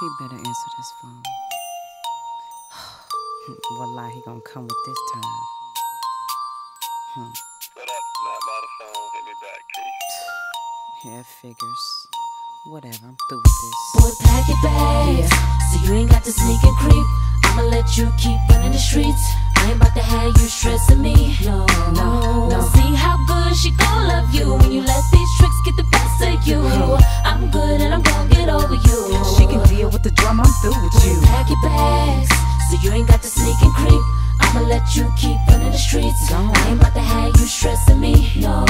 He better answer this phone. Wallahi, he gonna come with this time. What up? Not by the phone. Hit me back, Keith. Yeah, figures. Whatever, I'm through with this. Boy, pack your bags, so you ain't got to sneak and creep. I'ma let you keep running the streets. I ain't about to have you stressing me. No. See how good she gon' love you when you let these tricks get the best of you. I'm good and I'm gon' get over you. She can deal with the drama, I'm through with you. Pack your bags, so you ain't got to sneak and creep. I'ma let you keep running the streets. I ain't about to have you stressing me. No.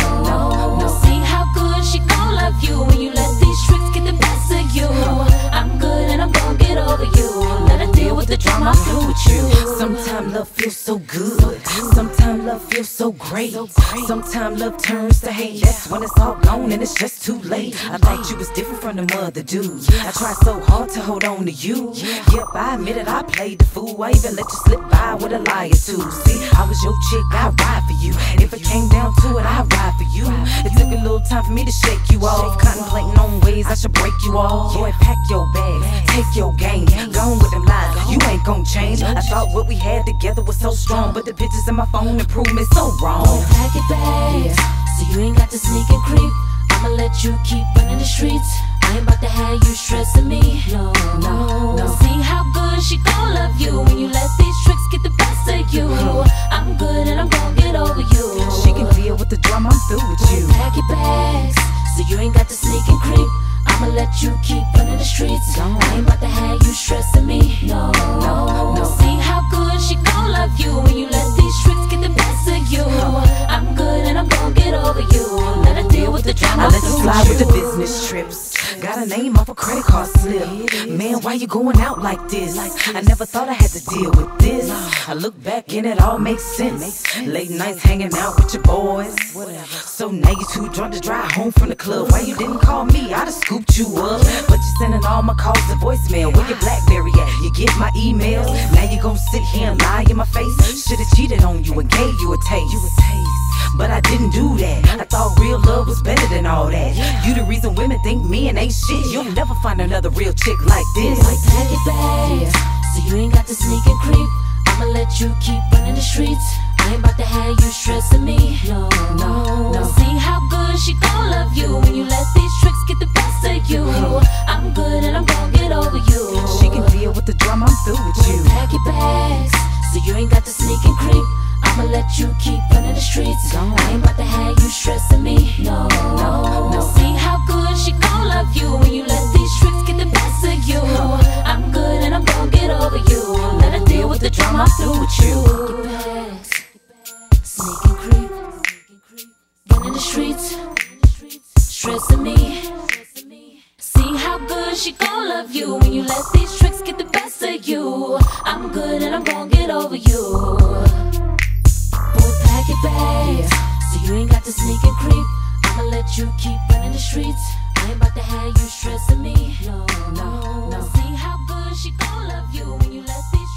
See how good she gon' love you when you let these tricks get the best of you. I'm good and I'm gon' get over you. Let her deal with the drama, I'm through with you. Sometimes love feels so good. Sometimes love feels so great. Sometimes love turns to hate. That's when it's all gone and it's just too late. I thought you was different from the other dudes. I tried so hard to hold on to you. Yep, I admit it, I played the fool. I even let you slip by with a liar too. See, I was your chick, I'd ride for you. If it came down to it, I'd ride for you. It took a little time for me to shake you off. Contemplating on ways I should break you off. Boy, pack your bags, take your game. Gone with them lies, you ain't gon' change. I thought what we had together was so strong, but the pictures in my phone improve me so wrong. Pack your bags, so you ain't got to sneak and creep. I'ma let you keep running the streets. I ain't about to have you stressing me. No. See how good she gon' love you when you let these tricks get the best of you. I'm good and I'm gon' get over you. She can deal with the drama, I'm through with you. Pack your bags, so you ain't got to sneak and creep. I'ma let you keep running the streets. I ain't about to have you stressing me. No. See how good she gon' love you when you let these tricks get the best of you. I'm good and I'm gon' get over you. Let her deal with the drama. I let you slide with the business trips. Got a name off a credit card slip. Man, why you going out like this? I never thought I had to deal with this. I look back and it all makes sense. Late nights hanging out with your boys. So now you too drunk to drive home from the club. Why you didn't call me? I'd have scooped you up. But you're sending all my calls to voicemail. Where your BlackBerry at? You get my emails. Now you gon' sit here and lie in my face. Should've cheated on you and gave you a taste. But I didn't do that. I thought real love was better than all that. You the reason women think men ain't shit. You'll never find another real chick like this. Pack your bags, so you ain't got to sneak and creep. I'ma let you keep running the streets. I ain't about to have you stressing me. No. See how good she gon' love you when you let these tricks get the best of you. I'm good and I'm gon' get over you. She can deal with the drama, I'm through with you. Pack your bags, so you ain't got to sneak and creep. I'ma let you keep running the streets. I ain't about to have you stressing me. No. See how good she gon' love you when you let these tricks get the best of you. I'm good and I'm gon' get over you. Let her deal with the drama, I'm through with you. Pack your bags, sneak and creep, running the streets, stressing me. See how good she gon' love you when you let these tricks get the best of you. I'm good and I'm gon' get over you. Boy, pack your bags, so you ain't got to sneak and creep. I'ma let you keep running the streets. I ain't about to have you stressing me. No. See how good she gon' love you when you let these